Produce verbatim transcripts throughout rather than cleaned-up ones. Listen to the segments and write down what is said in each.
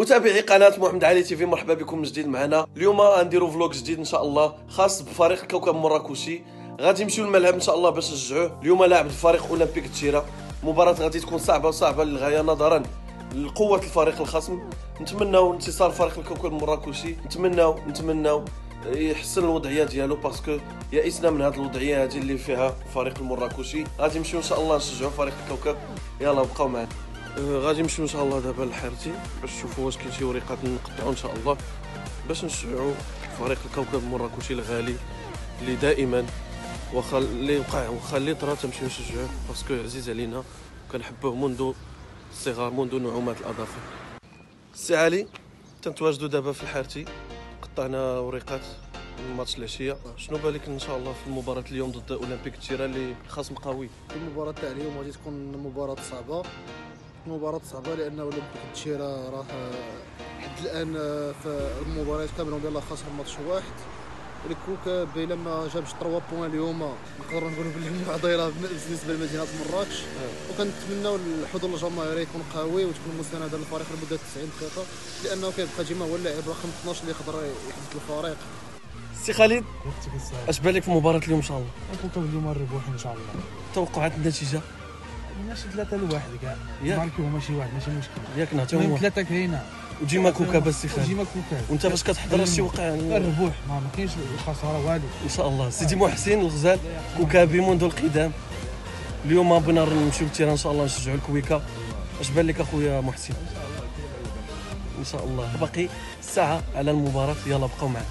متابعي قناه محمد علي تي في، مرحبا بكم من جديد معنا. اليوم غنديروا فلوق جديد ان شاء الله خاص بفريق الكوكب المراكشي. غادي نمشيو للملعب ان شاء الله باش نشجعوه. اليوم لاعب الفريق اولمبيك تشيرا. مباراه غادي تكون صعبه صعبه للغايه نظرا لقوه الفريق الخصم. نتمناو انتصار فريق الكوكب المراكشي، نتمناو نتمناو يحسن الوضعيه ديالو باسكو يئسنا من هذه الوضعيه هذه اللي فيها الفريق المراكشي. غادي نمشيو ان شاء الله نشجعوا فريق الكوكب. يلا بقاو معنا. غادي نمشيو ان شاء الله دابا للحارتي باش نشوفوا واش كاين شي وريقات نقطعوا ان شاء الله باش نشجعوا فريق الكوكب المراكشي الغالي اللي دائما واخا اللي وقع واخا اللي طرا تمشيو نشجعوه باسكو عزيز علينا وكنحبوه منذ الصغر، منذ نعومات الاظافر. السي علي، تنتواجدوا دابا في الحارتي، قطعنا وريقات من ماتش العشيه. شنو بالك ان شاء الله في المباراه اليوم ضد اولمبيك تشيرا اللي خصم قوي؟ المباراه تاع اليوم غادي تكون مباراه صعبه، مباراة صعبة لأن أولمبيك تشيرا راه حد الآن في المباريات كاملة ديالها خاسر ماتش واحد. الكوكب إلا ما جابش ثلاثة بوان اليوم نقدروا نقولوا بلي المعضلة بالنسبة لمدينة مراكش. وكنتمناو الحضور الجماهيري يكون قوي وتكون مساندة للفريق لمدة تسعين دقيقة، لأنه كيبقى ديما هو اللاعب رقم اثناش اللي يقدر يحدد الفريق. سي خالد، اش بالك في مباراة اليوم ان شاء الله؟ الكوكب اليوم الربح ان شاء الله. توقعات النتيجة؟ ماشي ثلاثة لواحد كاع، ماركيو ماشي واحد ماشي مشكل. ياك نعطيهم ثلاثة كاينة وديما كوكا بس خالد. ديما كوكا. وانت باش كتحضر شي وقع الربح ما كاينش الخسارة والو. ان شاء الله. سيدي محسن الغزال، كوكابي منذ القدام. اليوم بغينا نمشيو للتيران ان شاء الله نشجعوا الكويكا. اش بان لك اخويا محسن؟ ان شاء الله. باقي ساعة على المباراة، يلا بقاو معنا.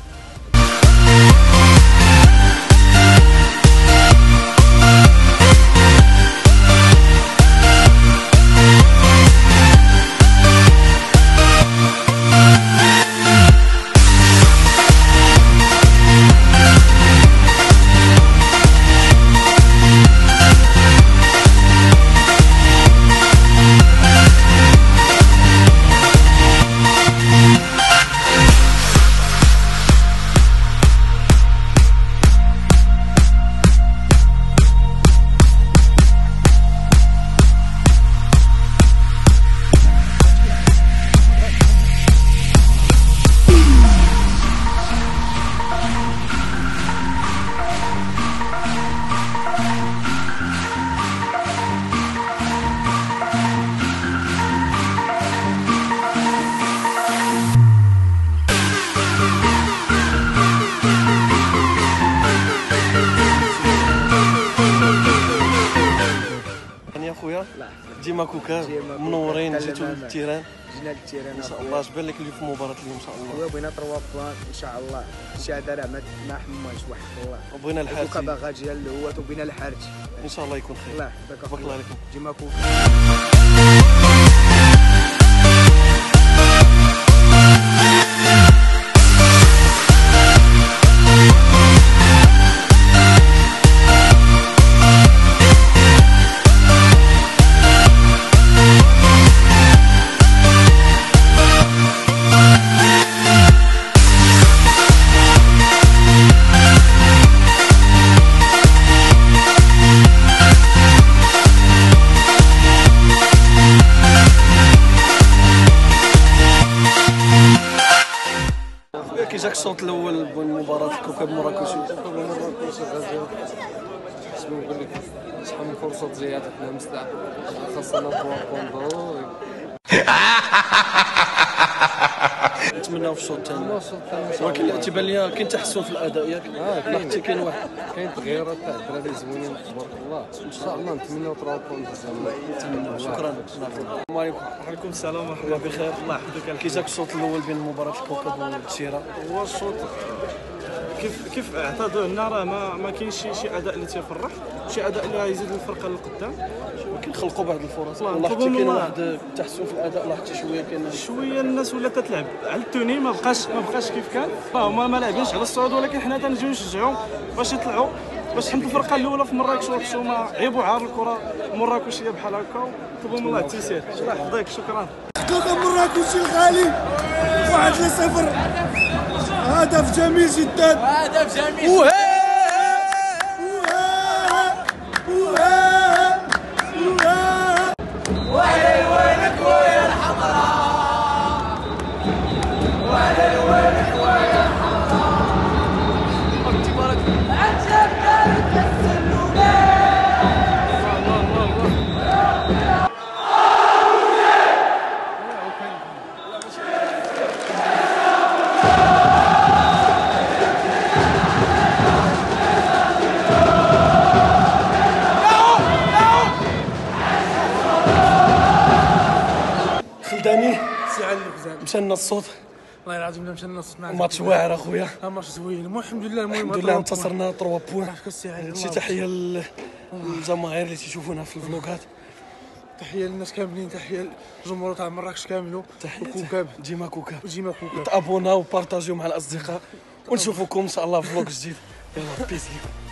ديما كوكا منورين، جيتو للتيران. جينا للتيران ان شاء الله. اش بان لك اليوم في مباراه اليوم ان شاء الله؟ خويا بغينا ثلاثة بوان ان شاء الله. الشهاده راه ما حماش واحد الله. وبغينا الحارتي كوكا باغا جا الاول وبغينا الحارتي ان شاء الله يكون خير. الله يحفظك. بارك الله عليكم. ديما كوكا. كي جاك الشوط الاول من مباراه الكوكب المراكشي؟ الكوكب المراكشي غزال شنو نقول لك، شحال من فرصه زياده حنا مستعد خاصنا بوان ضروري. نتمناو في الشوط الثاني، الشوط الثاني ولكن تيبان لي كاين تحسن في الاداء ياك؟ اه كاين حتى كاين واحد كاين تغييرات تاع الدراري زوينين تبارك الله. ان شاء الله نتمناو ثلاثة بوان نتمناو. شكرا. السلام عليكم. وعليكم السلام ورحمه الله الله. بخير. الله يحفظك. كي جاك الشوط الاول بين مباراه الكوكب والتشيرا؟ هو الشوط كيف كيف اعتادوا لنا، راه ما ما كاينش شي شي اداء اللي تيفرح، شي اداء اللي غيزيد الفرقه للقدام. ولكن خلقوا بعض الفرص. الله لاحظتي يطلبهم كاين الله. واحد التحسن في الاداء، لاحظتي شويه كاين شويه الناس ولا تتلعب على التوني، ما بقاش ما بقاش كيف كان. هما ما لاعبينش على الصعود، ولكن حنا تنجيو نشجعوهم باش يطلعوا، باش حمد الفرقه الاولى في مراكش وحشوا ما عيبوا عار الكره المراكشيه بحال هكا. طلبهم الله التيسير. الله يحفظك. شكرا. كوكب مراكشي الغالي واحد لصفر. هدف جميل جدا. هدف جميل. وها وها وها وها. ويلك ويا الحمراء. مشى لنا الصوت والله العظيم لا مشى لنا الصوت مع ماتش واعر اخويا. ماتش زوين. المهم الحمد لله. المهم الحمد لله انتصرنا ثلاثة بوان. كالسي شي تحيه للجماهير اللي تيشوفونا في الفلوقات. تحيه للناس كاملين. تحيه للجمهور تاع مراكش كامل. تحيه كوكاب ديما كوكاب. ديما كوكاب. تابونا وبارطاجيو مع الاصدقاء ونشوفكم ان شاء الله في فلوق جديد. يلا بيس ليكم.